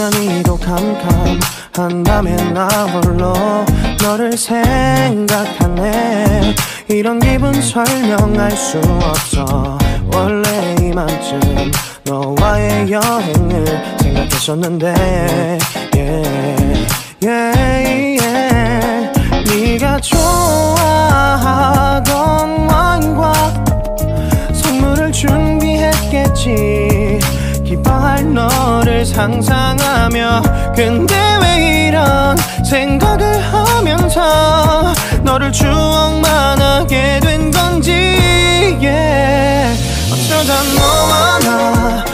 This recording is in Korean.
유난히도 캄캄한다면 나 홀로 너를 생각하네. 이런 기분 설명할 수 없어. 원래 이맘쯤 너와의 여행을 생각했었는데 네가 좋아하던 와인과 선물을 준비했겠지. 기뻐할 너를 상상하며. 근데 왜 이런 생각을 하면서 너를 추억만 하게 된 건지. 어쩌다 너와 나